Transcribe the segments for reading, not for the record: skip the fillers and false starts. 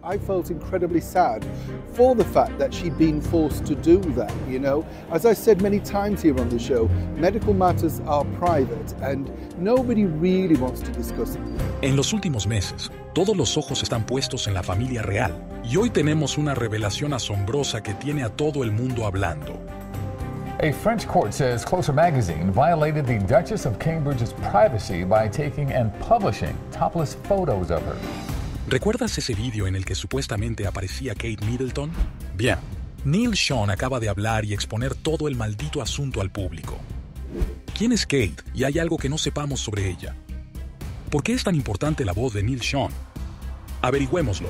I felt incredibly sad for the fact that she'd been forced to do that, you know. As I said many times here on the show, medical matters are private and nobody really wants to discuss it. En los últimos meses, todos los ojos están puestos en la familia real. Y hoy tenemos una revelación asombrosa que tiene a todo el mundo hablando. A French court says Closer magazine violated the Duchess of Cambridge's privacy by taking and publishing topless photos of her. ¿Recuerdas ese vídeo en el que supuestamente aparecía Kate Middleton? Bien, Neil Schon acaba de hablar y exponer todo el maldito asunto al público. ¿Quién es Kate y hay algo que no sepamos sobre ella? ¿Por qué es tan importante la voz de Neil Schon? Averigüémoslo.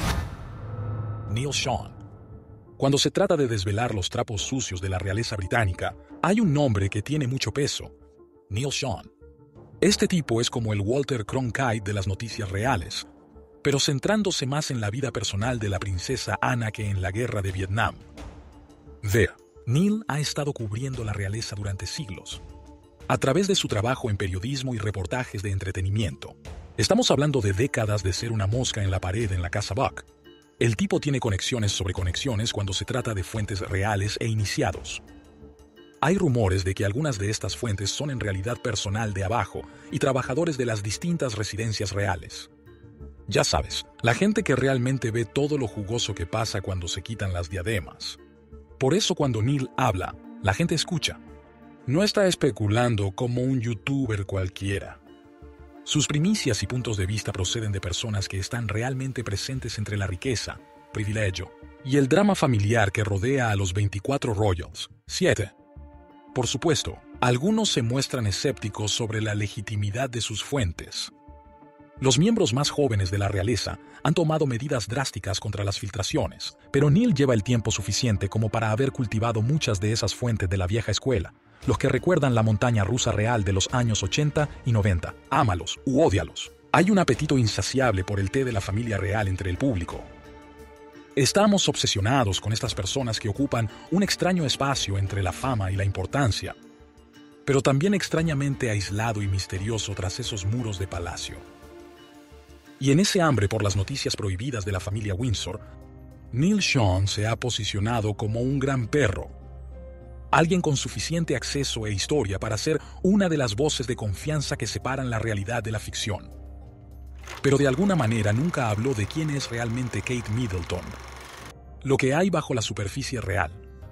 Neil Schon. Cuando se trata de desvelar los trapos sucios de la realeza británica, hay un nombre que tiene mucho peso: Neil Schon. Este tipo es como el Walter Cronkite de las noticias reales, pero centrándose más en la vida personal de la princesa Ana que en la guerra de Vietnam. Vea, Neil ha estado cubriendo la realeza durante siglos, a través de su trabajo en periodismo y reportajes de entretenimiento. Estamos hablando de décadas de ser una mosca en la pared en la Casa Buck. El tipo tiene conexiones sobre conexiones cuando se trata de fuentes reales e iniciados. Hay rumores de que algunas de estas fuentes son en realidad personal de abajo y trabajadores de las distintas residencias reales. Ya sabes, la gente que realmente ve todo lo jugoso que pasa cuando se quitan las diademas. Por eso cuando Neil habla, la gente escucha. No está especulando como un youtuber cualquiera. Sus primicias y puntos de vista proceden de personas que están realmente presentes entre la riqueza, privilegio y el drama familiar que rodea a los 24 Royals. 7. Por supuesto, algunos se muestran escépticos sobre la legitimidad de sus fuentes. Los miembros más jóvenes de la realeza han tomado medidas drásticas contra las filtraciones, pero Neil lleva el tiempo suficiente como para haber cultivado muchas de esas fuentes de la vieja escuela, los que recuerdan la montaña rusa real de los años 80 y 90. Ámalos u ódialos. Hay un apetito insaciable por el té de la familia real entre el público. Estamos obsesionados con estas personas que ocupan un extraño espacio entre la fama y la importancia, pero también extrañamente aislado y misterioso tras esos muros de palacio. Y en ese hambre por las noticias prohibidas de la familia Windsor, Neil Schon se ha posicionado como un gran perro, alguien con suficiente acceso e historia para ser una de las voces de confianza que separan la realidad de la ficción. Pero de alguna manera nunca habló de quién es realmente Kate Middleton, lo que hay bajo la superficie real.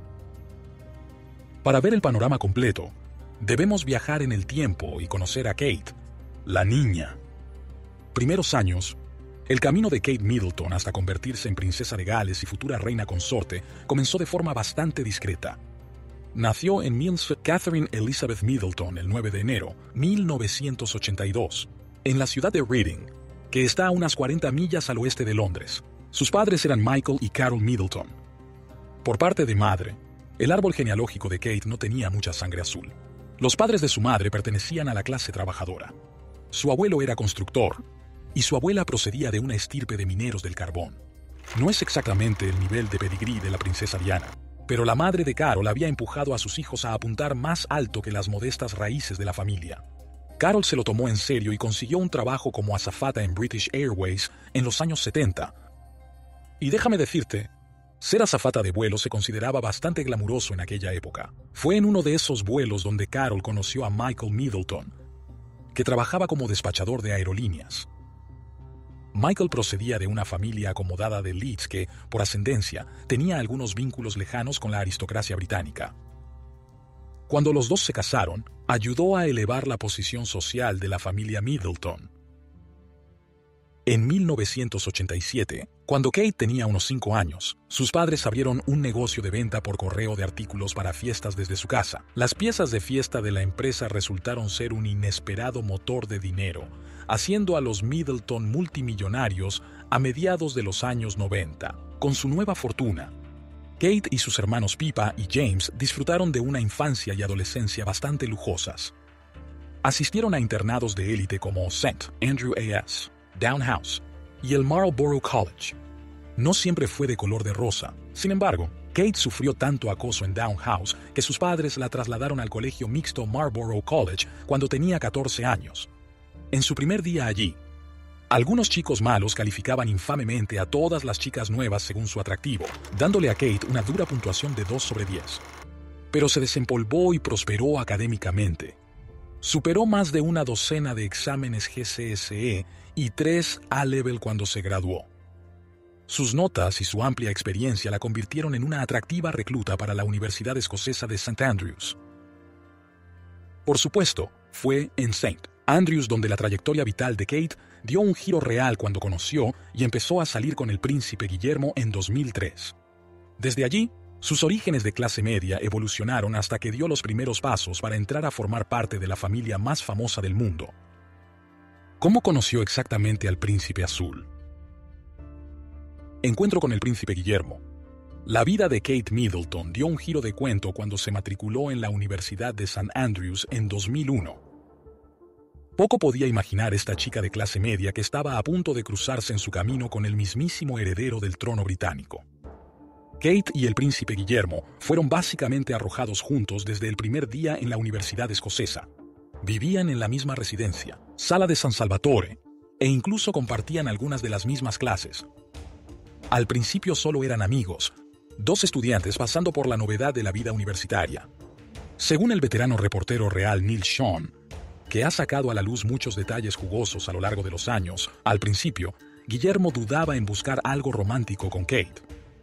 Para ver el panorama completo, debemos viajar en el tiempo y conocer a Kate, la niña. Primeros años, el camino de Kate Middleton hasta convertirse en princesa de Gales y futura reina consorte comenzó de forma bastante discreta. Nació en Milnsford Catherine Elizabeth Middleton el 9 de enero de 1982, en la ciudad de Reading, que está a unas 40 millas al oeste de Londres. Sus padres eran Michael y Carol Middleton. Por parte de madre, el árbol genealógico de Kate no tenía mucha sangre azul. Los padres de su madre pertenecían a la clase trabajadora. Su abuelo era constructor, y su abuela procedía de una estirpe de mineros del carbón. No es exactamente el nivel de pedigrí de la princesa Diana, pero la madre de Carol había empujado a sus hijos a apuntar más alto que las modestas raíces de la familia. Carol se lo tomó en serio y consiguió un trabajo como azafata en British Airways en los años 70. Y déjame decirte, ser azafata de vuelo se consideraba bastante glamuroso en aquella época. Fue en uno de esos vuelos donde Carol conoció a Michael Middleton, que trabajaba como despachador de aerolíneas. Michael procedía de una familia acomodada de Leeds que, por ascendencia, tenía algunos vínculos lejanos con la aristocracia británica. Cuando los dos se casaron, ayudó a elevar la posición social de la familia Middleton. En 1987, cuando Kate tenía unos 5 años, sus padres abrieron un negocio de venta por correo de artículos para fiestas desde su casa. Las piezas de fiesta de la empresa resultaron ser un inesperado motor de dinero, haciendo a los Middleton multimillonarios a mediados de los años 90. Con su nueva fortuna, Kate y sus hermanos Pippa y James disfrutaron de una infancia y adolescencia bastante lujosas. Asistieron a internados de élite como St. Andrew A.S., Down House y el Marlborough College. No siempre fue de color de rosa. Sin embargo, Kate sufrió tanto acoso en Down House que sus padres la trasladaron al colegio mixto Marlborough College cuando tenía 14 años. En su primer día allí, Algunos chicos malos calificaban infamemente a todas las chicas nuevas según su atractivo, dándole a Kate una dura puntuación de 2 sobre 10. Pero se desempolvó y prosperó académicamente. Superó más de una docena de exámenes GCSE y 3 A-Level cuando se graduó. Sus notas y su amplia experiencia la convirtieron en una atractiva recluta para la Universidad Escocesa de St. Andrews. Por supuesto, fue en St. Andrews donde la trayectoria vital de Kate dio un giro real cuando conoció y empezó a salir con el príncipe Guillermo en 2003. Desde allí, sus orígenes de clase media evolucionaron hasta que dio los primeros pasos para entrar a formar parte de la familia más famosa del mundo. ¿Cómo conoció exactamente al príncipe azul? Encuentro con el príncipe Guillermo. La vida de Kate Middleton dio un giro de cuento cuando se matriculó en la Universidad de St. Andrews en 2001. Poco podía imaginar esta chica de clase media que estaba a punto de cruzarse en su camino con el mismísimo heredero del trono británico. Kate y el príncipe Guillermo fueron básicamente arrojados juntos desde el primer día en la Universidad Escocesa. Vivían en la misma residencia, Sala de San Salvatore, e incluso compartían algunas de las mismas clases. Al principio solo eran amigos, 2 estudiantes pasando por la novedad de la vida universitaria. Según el veterano reportero real Neil Sean, que ha sacado a la luz muchos detalles jugosos a lo largo de los años, al principio, Guillermo dudaba en buscar algo romántico con Kate.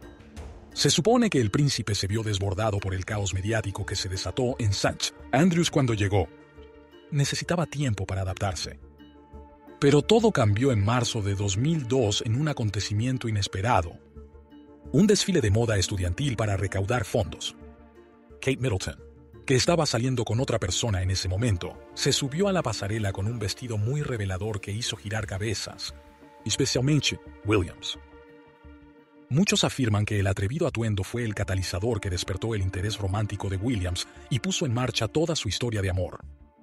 Se supone que el príncipe se vio desbordado por el caos mediático que se desató en St. Andrews cuando llegó. Necesitaba tiempo para adaptarse. Pero todo cambió en marzo de 2002 en un acontecimiento inesperado. Un desfile de moda estudiantil para recaudar fondos. Kate Middleton, que estaba saliendo con otra persona en ese momento, se subió a la pasarela con un vestido muy revelador que hizo girar cabezas, especialmente Williams. Muchos afirman que el atrevido atuendo fue el catalizador que despertó el interés romántico de Williams y puso en marcha toda su historia de amor.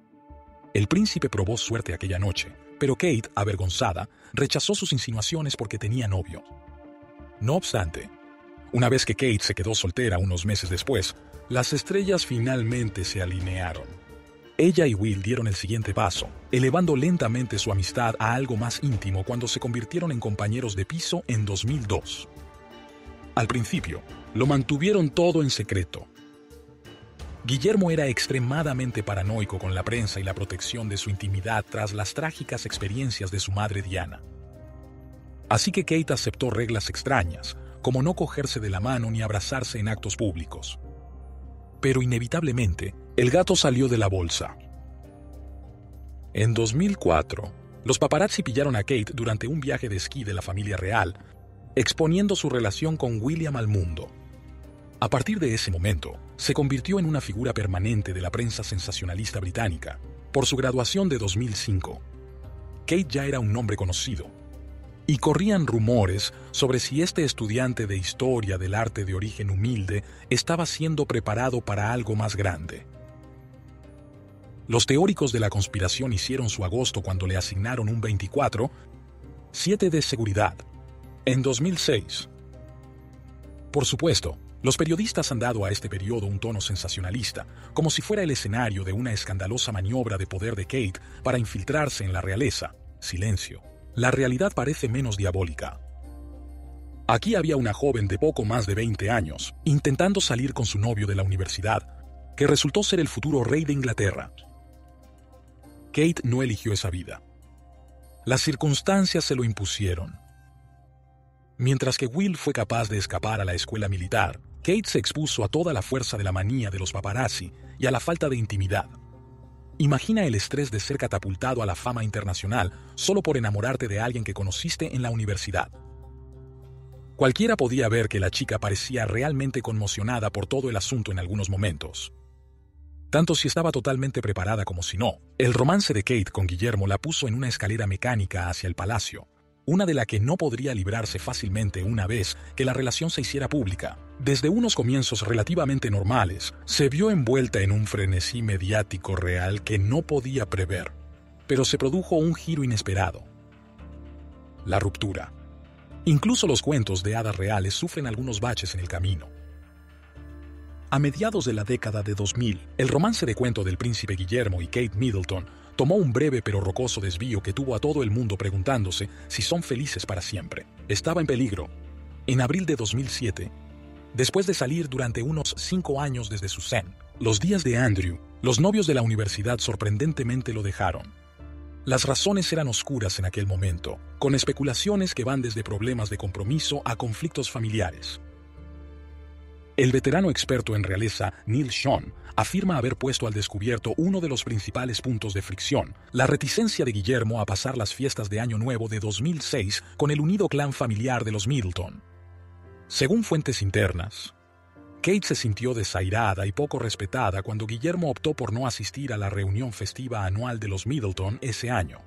El príncipe probó suerte aquella noche, pero Kate, avergonzada, rechazó sus insinuaciones porque tenía novio. No obstante, una vez que Kate se quedó soltera unos meses después, las estrellas finalmente se alinearon. Ella y Will dieron el siguiente paso, elevando lentamente su amistad a algo más íntimo cuando se convirtieron en compañeros de piso en 2002. Al principio, lo mantuvieron todo en secreto. Guillermo era extremadamente paranoico con la prensa y la protección de su intimidad tras las trágicas experiencias de su madre Diana. Así que Kate aceptó reglas extrañas, como no cogerse de la mano ni abrazarse en actos públicos. Pero inevitablemente, el gato salió de la bolsa. En 2004, los paparazzi pillaron a Kate durante un viaje de esquí de la familia real, exponiendo su relación con William al mundo. A partir de ese momento, se convirtió en una figura permanente de la prensa sensacionalista británica. Por su graduación de 2005, Kate ya era un nombre conocido, y corrían rumores sobre si este estudiante de historia del arte de origen humilde estaba siendo preparado para algo más grande. Los teóricos de la conspiración hicieron su agosto cuando le asignaron un 24/7 de seguridad. En 2006. Por supuesto, los periodistas han dado a este periodo un tono sensacionalista, como si fuera el escenario de una escandalosa maniobra de poder de Kate para infiltrarse en la realeza. Silencio. La realidad parece menos diabólica. Aquí había una joven de poco más de 20 años, intentando salir con su novio de la universidad, que resultó ser el futuro rey de Inglaterra. Kate no eligió esa vida. Las circunstancias se lo impusieron. Mientras que Will fue capaz de escapar a la escuela militar, Kate se expuso a toda la fuerza de la manía de los paparazzi y a la falta de intimidad. Imagina el estrés de ser catapultado a la fama internacional solo por enamorarte de alguien que conociste en la universidad. Cualquiera podía ver que la chica parecía realmente conmocionada por todo el asunto en algunos momentos. Tanto si estaba totalmente preparada como si no. El romance de Kate con Guillermo la puso en una escalera mecánica hacia el palacio, una de la que no podría librarse fácilmente una vez que la relación se hiciera pública. Desde unos comienzos relativamente normales, se vio envuelta en un frenesí mediático real que no podía prever, pero se produjo un giro inesperado. La ruptura. Incluso los cuentos de hadas reales sufren algunos baches en el camino. A mediados de la década de 2000, el romance de cuento del príncipe Guillermo y Kate Middleton tomó un breve pero rocoso desvío que tuvo a todo el mundo preguntándose si son felices para siempre. Estaba en peligro. En abril de 2007, después de salir durante unos 5 años desde su zen, los días de Andrew, los novios de la universidad sorprendentemente lo dejaron. Las razones eran oscuras en aquel momento, con especulaciones que van desde problemas de compromiso a conflictos familiares. El veterano experto en realeza, Neil Schon, afirma haber puesto al descubierto uno de los principales puntos de fricción, la reticencia de Guillermo a pasar las fiestas de Año Nuevo de 2006 con el unido clan familiar de los Middleton. Según fuentes internas, Kate se sintió desairada y poco respetada cuando Guillermo optó por no asistir a la reunión festiva anual de los Middleton ese año.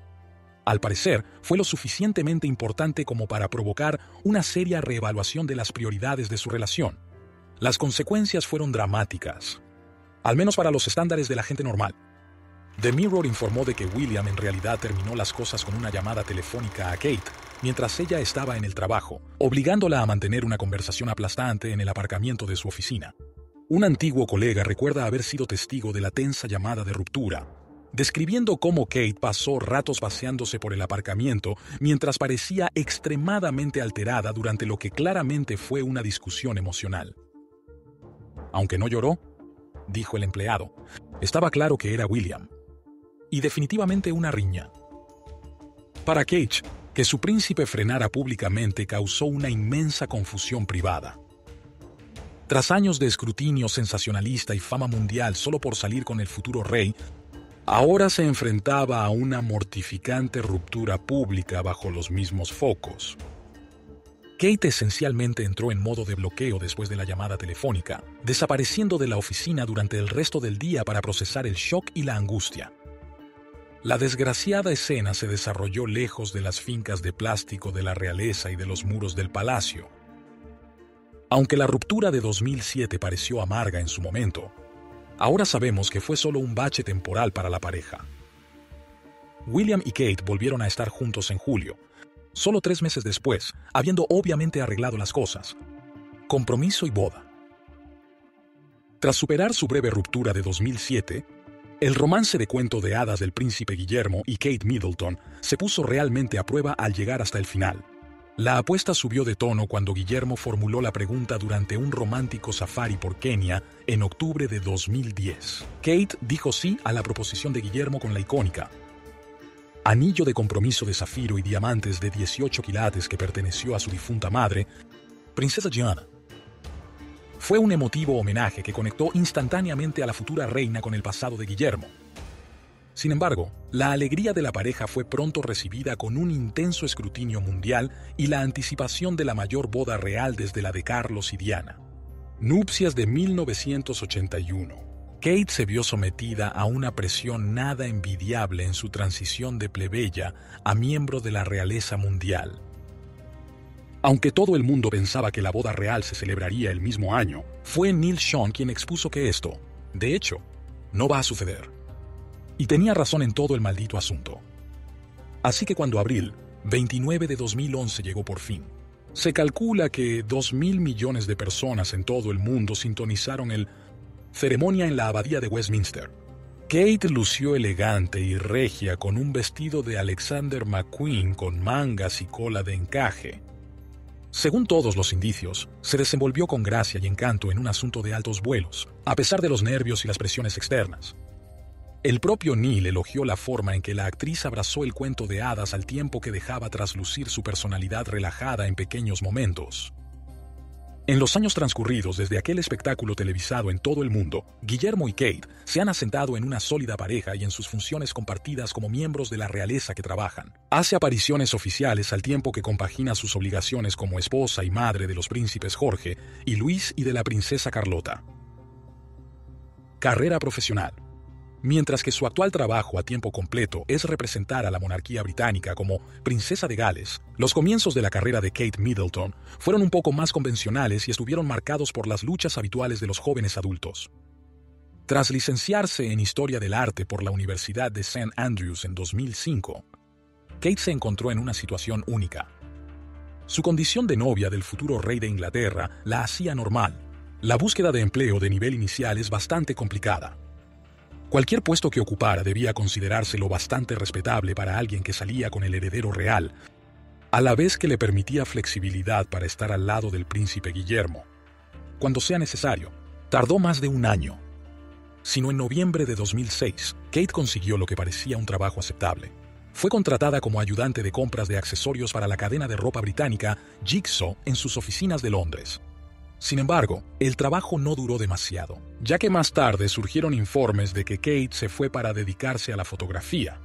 Al parecer, fue lo suficientemente importante como para provocar una seria reevaluación de las prioridades de su relación. Las consecuencias fueron dramáticas, al menos para los estándares de la gente normal. The Mirror informó de que William en realidad terminó las cosas con una llamada telefónica a Kate mientras ella estaba en el trabajo, obligándola a mantener una conversación aplastante en el aparcamiento de su oficina. Un antiguo colega recuerda haber sido testigo de la tensa llamada de ruptura, describiendo cómo Kate pasó ratos paseándose por el aparcamiento mientras parecía extremadamente alterada durante lo que claramente fue una discusión emocional. Aunque no lloró, dijo el empleado, estaba claro que era William. Y definitivamente una riña. Para Kate, que su príncipe frenara públicamente causó una inmensa confusión privada. Tras años de escrutinio sensacionalista y fama mundial solo por salir con el futuro rey, ahora se enfrentaba a una mortificante ruptura pública bajo los mismos focos. Kate esencialmente entró en modo de bloqueo después de la llamada telefónica, desapareciendo de la oficina durante el resto del día para procesar el shock y la angustia. La desgraciada escena se desarrolló lejos de las fincas de plástico de la realeza y de los muros del palacio. Aunque la ruptura de 2007 pareció amarga en su momento, ahora sabemos que fue solo un bache temporal para la pareja. William y Kate volvieron a estar juntos en julio, solo 3 meses después, habiendo obviamente arreglado las cosas. Compromiso y boda. Tras superar su breve ruptura de 2007, el romance de cuento de hadas del príncipe Guillermo y Kate Middleton se puso realmente a prueba al llegar hasta el final. La apuesta subió de tono cuando Guillermo formuló la pregunta durante un romántico safari por Kenia en octubre de 2010. Kate dijo sí a la proposición de Guillermo con la icónica anillo de compromiso de zafiro y diamantes de 18 quilates que perteneció a su difunta madre, Princesa Diana. Fue un emotivo homenaje que conectó instantáneamente a la futura reina con el pasado de Guillermo. Sin embargo, la alegría de la pareja fue pronto recibida con un intenso escrutinio mundial y la anticipación de la mayor boda real desde la de Carlos y Diana. Nupcias de 1981. Kate se vio sometida a una presión nada envidiable en su transición de plebeya a miembro de la realeza mundial. Aunque todo el mundo pensaba que la boda real se celebraría el mismo año, fue Neil Schon quien expuso que esto, de hecho, no va a suceder. Y tenía razón en todo el maldito asunto. Así que cuando abril 29 de 2011 llegó por fin, se calcula que 2.000 millones de personas en todo el mundo sintonizaron el ceremonia en la abadía de Westminster. Kate lució elegante y regia con un vestido de Alexander McQueen con mangas y cola de encaje. Según todos los indicios, se desenvolvió con gracia y encanto en un asunto de altos vuelos, a pesar de los nervios y las presiones externas. El propio Neil elogió la forma en que la actriz abrazó el cuento de hadas al tiempo que dejaba traslucir su personalidad relajada en pequeños momentos. En los años transcurridos desde aquel espectáculo televisado en todo el mundo, Guillermo y Kate se han asentado en una sólida pareja y en sus funciones compartidas como miembros de la realeza que trabajan. Hace apariciones oficiales al tiempo que compagina sus obligaciones como esposa y madre de los príncipes Jorge y Luis y de la princesa Carlota. Carrera profesional. Mientras que su actual trabajo a tiempo completo es representar a la monarquía británica como princesa de Gales, los comienzos de la carrera de Kate Middleton fueron un poco más convencionales y estuvieron marcados por las luchas habituales de los jóvenes adultos. Tras licenciarse en Historia del Arte por la Universidad de St. Andrews en 2005, Kate se encontró en una situación única. Su condición de novia del futuro rey de Inglaterra la hacía normal. La búsqueda de empleo de nivel inicial es bastante complicada. Cualquier puesto que ocupara debía considerárselo bastante respetable para alguien que salía con el heredero real, a la vez que le permitía flexibilidad para estar al lado del príncipe Guillermo, cuando sea necesario. Tardó más de un año, sino en noviembre de 2006, Kate consiguió lo que parecía un trabajo aceptable. Fue contratada como ayudante de compras de accesorios para la cadena de ropa británica Jigsaw en sus oficinas de Londres. Sin embargo, el trabajo no duró demasiado, ya que más tarde surgieron informes de que Kate se fue para dedicarse a la fotografía.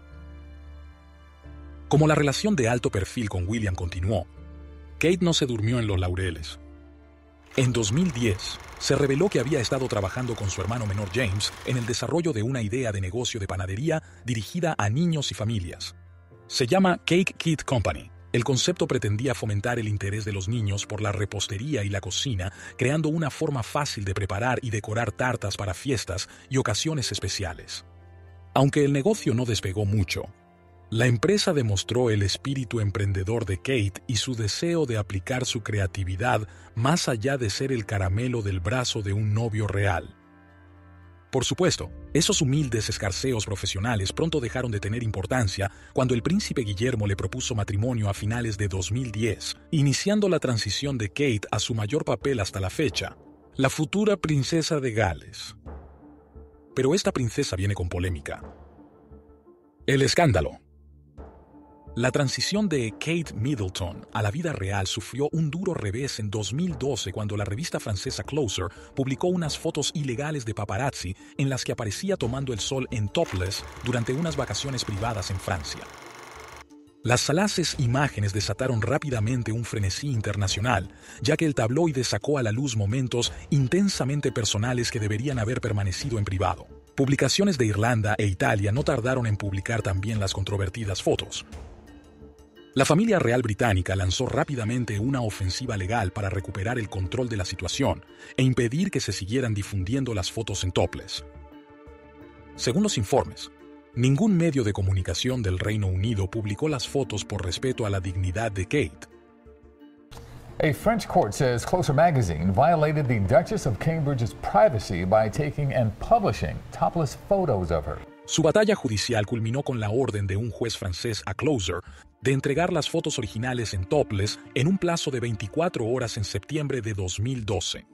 Como la relación de alto perfil con William continuó, Kate no se durmió en los laureles. En 2010, se reveló que había estado trabajando con su hermano menor James en el desarrollo de una idea de negocio de panadería dirigida a niños y familias. Se llama Cake Kit Company. El concepto pretendía fomentar el interés de los niños por la repostería y la cocina, creando una forma fácil de preparar y decorar tartas para fiestas y ocasiones especiales. Aunque el negocio no despegó mucho, la empresa demostró el espíritu emprendedor de Kate y su deseo de aplicar su creatividad más allá de ser el caramelo del brazo de un novio real. Por supuesto, esos humildes escarceos profesionales pronto dejaron de tener importancia cuando el príncipe Guillermo le propuso matrimonio a finales de 2010, iniciando la transición de Kate a su mayor papel hasta la fecha, la futura princesa de Gales. Pero esta princesa viene con polémica. El escándalo. La transición de Kate Middleton a la vida real sufrió un duro revés en 2012 cuando la revista francesa Closer publicó unas fotos ilegales de paparazzi en las que aparecía tomando el sol en topless durante unas vacaciones privadas en Francia. Las salaces imágenes desataron rápidamente un frenesí internacional, ya que el tabloide sacó a la luz momentos intensamente personales que deberían haber permanecido en privado. Publicaciones de Irlanda e Italia no tardaron en publicar también las controvertidas fotos. La familia real británica lanzó rápidamente una ofensiva legal para recuperar el control de la situación e impedir que se siguieran difundiendo las fotos en topless. Según los informes, ningún medio de comunicación del Reino Unido publicó las fotos por respeto a la dignidad de Kate. A French court says Closer magazine violated the Duchess of Cambridge's privacy by taking and publishing topless photos of her. Su batalla judicial culminó con la orden de un juez francés a Closer de entregar las fotos originales en topless en un plazo de 24 horas en septiembre de 2012.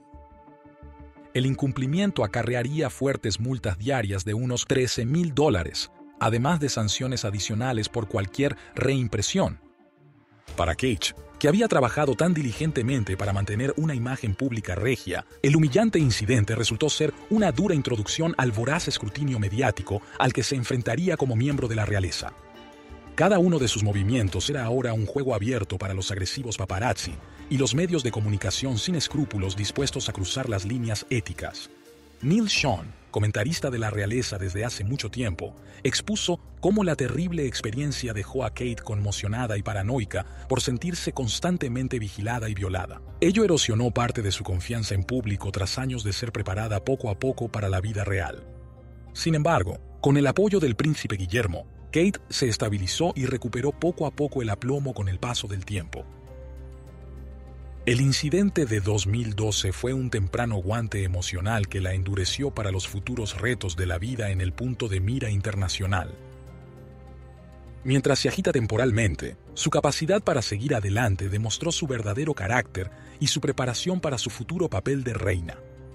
El incumplimiento acarrearía fuertes multas diarias de unos $13,000, además de sanciones adicionales por cualquier reimpresión. Para Kate, que había trabajado tan diligentemente para mantener una imagen pública regia, el humillante incidente resultó ser una dura introducción al voraz escrutinio mediático al que se enfrentaría como miembro de la realeza. Cada uno de sus movimientos era ahora un juego abierto para los agresivos paparazzi y los medios de comunicación sin escrúpulos dispuestos a cruzar las líneas éticas. Neil Sean, comentarista de la realeza desde hace mucho tiempo, expuso cómo la terrible experiencia dejó a Kate conmocionada y paranoica por sentirse constantemente vigilada y violada. Ello erosionó parte de su confianza en público tras años de ser preparada poco a poco para la vida real. Sin embargo, con el apoyo del príncipe Guillermo, Kate se estabilizó y recuperó poco a poco el aplomo con el paso del tiempo. El incidente de 2012 fue un temprano guante emocional que la endureció para los futuros retos de la vida en el punto de mira internacional. Mientras se agita temporalmente, su capacidad para seguir adelante demostró su verdadero carácter y su preparación para su futuro papel de reina.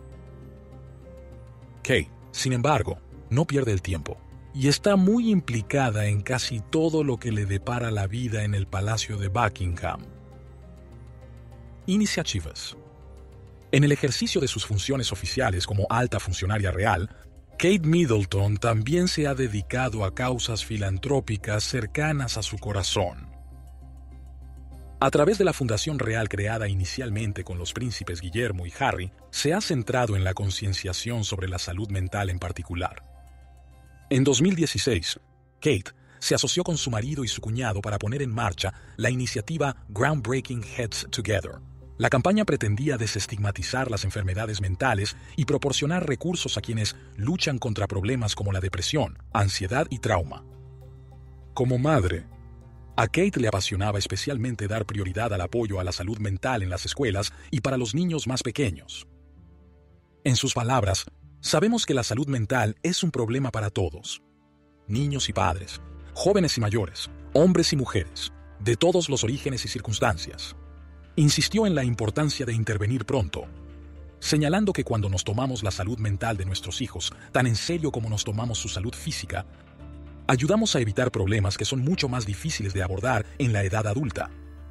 Kate, sin embargo, no pierde el tiempo y está muy implicada en casi todo lo que le depara la vida en el Palacio de Buckingham. Iniciativas. En el ejercicio de sus funciones oficiales como alta funcionaria real, Kate Middleton también se ha dedicado a causas filantrópicas cercanas a su corazón. A través de la Fundación Real creada inicialmente con los príncipes Guillermo y Harry, se ha centrado en la concienciación sobre la salud mental en particular. En 2016, Kate se asoció con su marido y su cuñado para poner en marcha la iniciativa Groundbreaking Heads Together. La campaña pretendía desestigmatizar las enfermedades mentales y proporcionar recursos a quienes luchan contra problemas como la depresión, ansiedad y trauma. Como madre, a Kate le apasionaba especialmente dar prioridad al apoyo a la salud mental en las escuelas y para los niños más pequeños. En sus palabras, Sabemos que la salud mental es un problema para todos. Niños y padres, jóvenes y mayores, hombres y mujeres, de todos los orígenes y circunstancias. Insistió en la importancia de intervenir pronto, señalando que cuando nos tomamos la salud mental de nuestros hijos tan en serio como nos tomamos su salud física, ayudamos a evitar problemas que son mucho más difíciles de abordar en la edad adulta.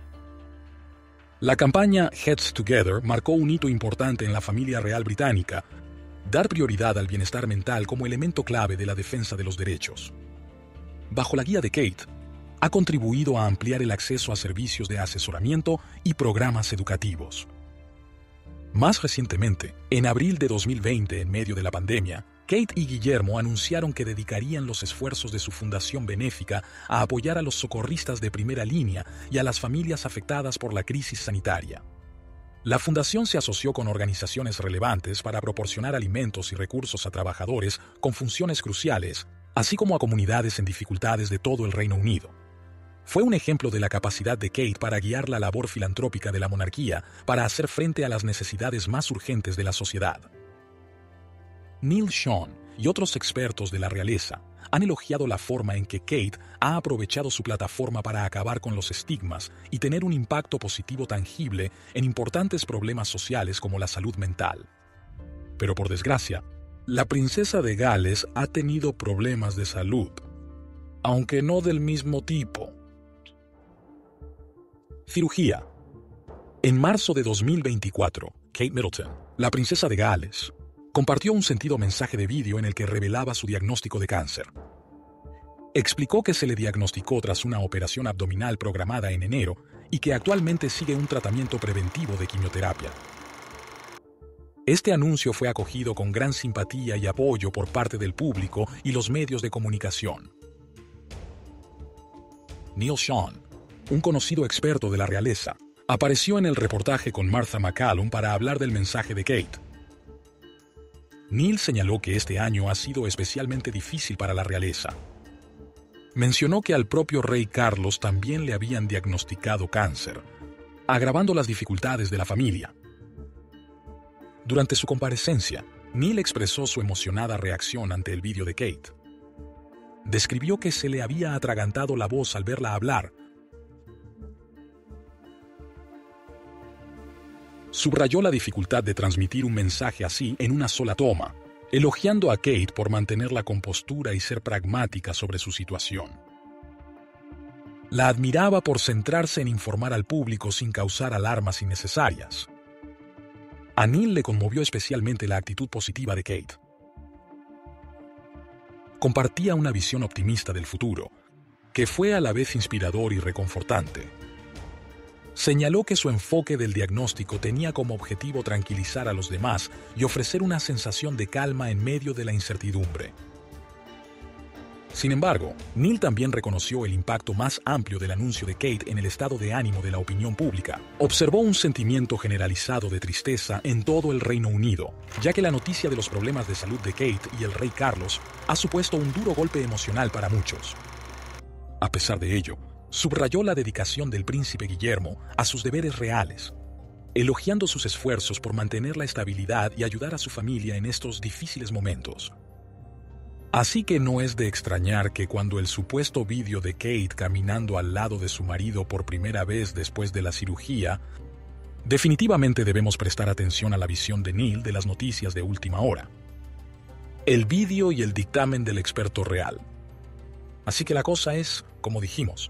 La campaña Heads Together marcó un hito importante en la familia real británica, dar prioridad al bienestar mental como elemento clave de la defensa de los derechos. Bajo la guía de Kate, ha contribuido a ampliar el acceso a servicios de asesoramiento y programas educativos. Más recientemente, en abril de 2020, en medio de la pandemia, Kate y Guillermo anunciaron que dedicarían los esfuerzos de su fundación benéfica a apoyar a los socorristas de primera línea y a las familias afectadas por la crisis sanitaria. La fundación se asoció con organizaciones relevantes para proporcionar alimentos y recursos a trabajadores con funciones cruciales, así como a comunidades en dificultades de todo el Reino Unido. Fue un ejemplo de la capacidad de Kate para guiar la labor filantrópica de la monarquía para hacer frente a las necesidades más urgentes de la sociedad. Neil Sean y otros expertos de la realeza han elogiado la forma en que Kate ha aprovechado su plataforma para acabar con los estigmas y tener un impacto positivo tangible en importantes problemas sociales como la salud mental. Pero por desgracia, la princesa de Gales ha tenido problemas de salud, aunque no del mismo tipo. Cirugía. En marzo de 2024, Kate Middleton, la princesa de Gales, compartió un sentido mensaje de vídeo en el que revelaba su diagnóstico de cáncer. Explicó que se le diagnosticó tras una operación abdominal programada en enero y que actualmente sigue un tratamiento preventivo de quimioterapia. Este anuncio fue acogido con gran simpatía y apoyo por parte del público y los medios de comunicación. Neil Sean, un conocido experto de la realeza, apareció en el reportaje con Martha McCallum para hablar del mensaje de Kate. Neil señaló que este año ha sido especialmente difícil para la realeza. Mencionó que al propio rey Carlos también le habían diagnosticado cáncer, agravando las dificultades de la familia. Durante su comparecencia, Neil expresó su emocionada reacción ante el vídeo de Kate. Describió que se le había atragantado la voz al verla hablar. Subrayó la dificultad de transmitir un mensaje así en una sola toma, elogiando a Kate por mantener la compostura y ser pragmática sobre su situación. La admiraba por centrarse en informar al público sin causar alarmas innecesarias. A Neil le conmovió especialmente la actitud positiva de Kate. Compartía una visión optimista del futuro, que fue a la vez inspirador y reconfortante. Señaló que su enfoque del diagnóstico tenía como objetivo tranquilizar a los demás y ofrecer una sensación de calma en medio de la incertidumbre. Sin embargo, Neil también reconoció el impacto más amplio del anuncio de Kate en el estado de ánimo de la opinión pública. Observó un sentimiento generalizado de tristeza en todo el Reino Unido, ya que la noticia de los problemas de salud de Kate y el rey Carlos ha supuesto un duro golpe emocional para muchos. A pesar de ello, subrayó la dedicación del príncipe Guillermo a sus deberes reales, elogiando sus esfuerzos por mantener la estabilidad y ayudar a su familia en estos difíciles momentos. Así que no es de extrañar que cuando el supuesto vídeo de Kate caminando al lado de su marido por primera vez después de la cirugía, definitivamente debemos prestar atención a la visión de Neil de las noticias de última hora, el vídeo y el dictamen del experto real. Así que la cosa es, como dijimos,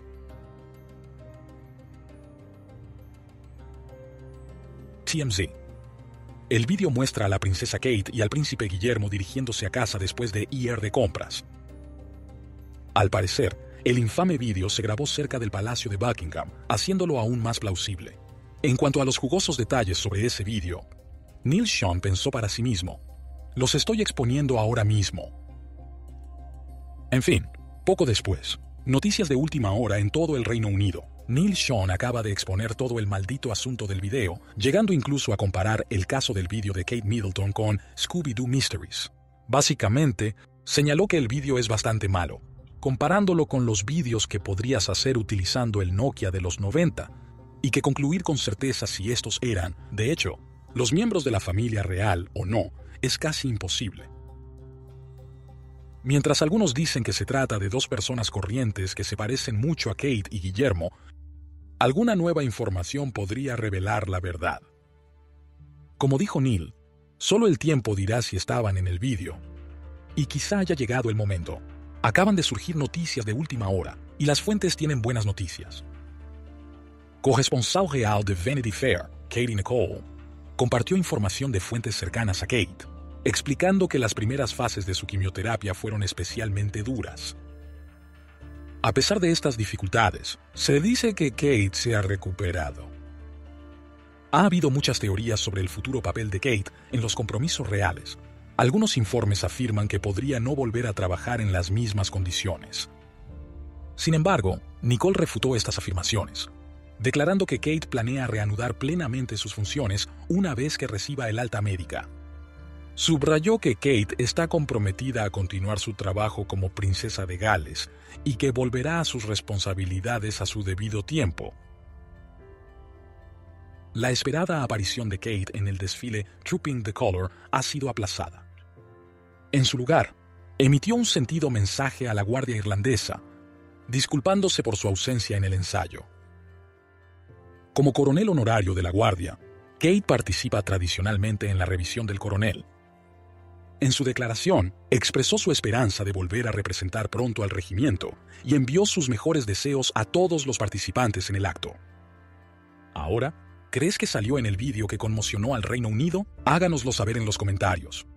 TMZ. El vídeo muestra a la princesa Kate y al príncipe Guillermo dirigiéndose a casa después de ir de compras. Al parecer, el infame vídeo se grabó cerca del Palacio de Buckingham, haciéndolo aún más plausible. En cuanto a los jugosos detalles sobre ese vídeo, Neil Sean pensó para sí mismo: los estoy exponiendo ahora mismo. En fin, poco después, noticias de última hora en todo el Reino Unido. Neil Sean acaba de exponer todo el maldito asunto del video, llegando incluso a comparar el caso del vídeo de Kate Middleton con Scooby-Doo Mysteries. Básicamente, señaló que el vídeo es bastante malo, comparándolo con los vídeos que podrías hacer utilizando el Nokia de los 90, y que concluir con certeza si estos eran, de hecho, los miembros de la familia real o no, es casi imposible. Mientras algunos dicen que se trata de dos personas corrientes que se parecen mucho a Kate y Guillermo, alguna nueva información podría revelar la verdad. Como dijo Neil, solo el tiempo dirá si estaban en el vídeo. Y quizá haya llegado el momento. Acaban de surgir noticias de última hora, y las fuentes tienen buenas noticias. Corresponsal real de Vanity Fair, Katie Nicole, compartió información de fuentes cercanas a Kate, explicando que las primeras fases de su quimioterapia fueron especialmente duras. A pesar de estas dificultades, se dice que Kate se ha recuperado. Ha habido muchas teorías sobre el futuro papel de Kate en los compromisos reales. Algunos informes afirman que podría no volver a trabajar en las mismas condiciones. Sin embargo, Nicole refutó estas afirmaciones, declarando que Kate planea reanudar plenamente sus funciones una vez que reciba el alta médica. Subrayó que Kate está comprometida a continuar su trabajo como princesa de Gales y que volverá a sus responsabilidades a su debido tiempo. La esperada aparición de Kate en el desfile Trooping the Colour ha sido aplazada. En su lugar, emitió un sentido mensaje a la Guardia Irlandesa, disculpándose por su ausencia en el ensayo. Como coronel honorario de la Guardia, Kate participa tradicionalmente en la revisión del coronel. En su declaración, expresó su esperanza de volver a representar pronto al regimiento y envió sus mejores deseos a todos los participantes en el acto. Ahora, ¿crees que salió en el vídeo que conmocionó al Reino Unido? Háganoslo saber en los comentarios.